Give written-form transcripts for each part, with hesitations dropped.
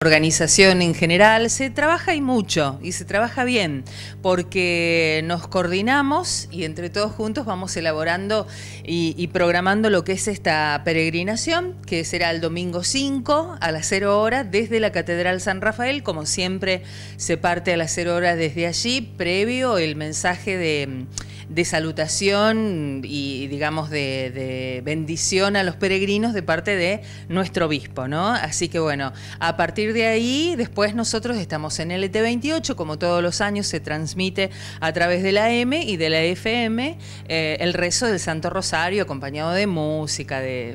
Organización en general, se trabaja y mucho, y se trabaja bien, porque nos coordinamos y entre todos juntos vamos elaborando y programando lo que es esta peregrinación, que será el domingo 5 a las 0 horas desde la Catedral San Rafael. Como siempre se parte a las 0 horas desde allí, previo el mensaje de salutación y digamos de bendición a los peregrinos de parte de nuestro obispo, ¿no? Así que bueno, a partir de ahí, después nosotros estamos en LT28, como todos los años se transmite a través de la AM y de la FM el rezo del Santo Rosario, acompañado de música, de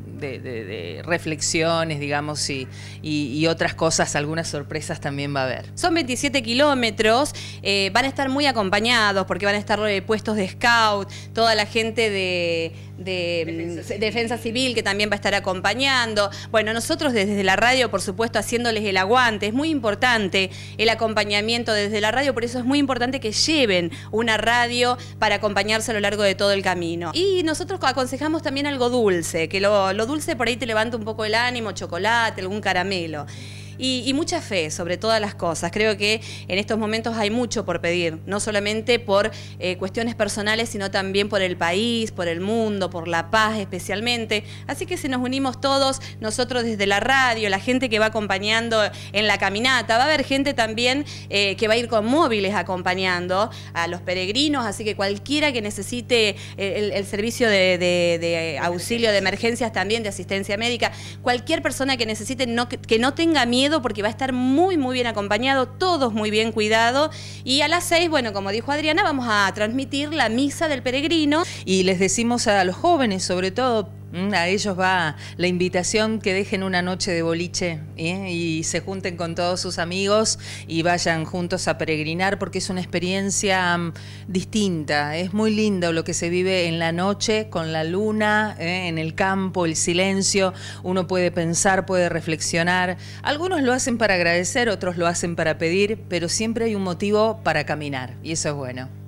reflexiones, digamos, y otras cosas, algunas sorpresas también va a haber. Son 27 kilómetros, van a estar muy acompañados porque van a estar puestos de scout, toda la gente de Defensa Civil que también va a estar acompañando. Bueno, nosotros desde la radio, por supuesto, haciéndoles el aguante. Es muy importante el acompañamiento desde la radio, por eso es muy importante que lleven una radio para acompañarse a lo largo de todo el camino. Y nosotros aconsejamos también algo dulce, que lo dulce por ahí te levanta un poco el ánimo, chocolate, algún caramelo. Y mucha fe sobre todas las cosas. Creo que en estos momentos hay mucho por pedir, no solamente por cuestiones personales, sino también por el país, por el mundo, por la paz especialmente. Así que si nos unimos todos, nosotros desde la radio, la gente que va acompañando en la caminata, va a haber gente también que va a ir con móviles acompañando a los peregrinos, así que cualquiera que necesite el servicio de auxilio de emergencias también, de asistencia médica, cualquier persona que necesite que no tenga miedo, porque va a estar muy bien acompañado, todos muy bien cuidados. Y a las 6, bueno, como dijo Adriana, vamos a transmitir la misa del peregrino. Y les decimos a los jóvenes, sobre todo, a ellos va la invitación que dejen una noche de boliche y se junten con todos sus amigos y vayan juntos a peregrinar, porque es una experiencia distinta. Es muy lindo lo que se vive en la noche con la luna, en el campo, el silencio. Uno puede pensar, puede reflexionar. Algunos lo hacen para agradecer, otros lo hacen para pedir, pero siempre hay un motivo para caminar y eso es bueno.